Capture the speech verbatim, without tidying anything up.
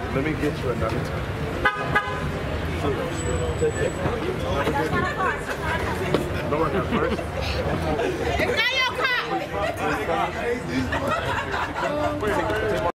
Let me get you another time. Lower her first. It's not your car.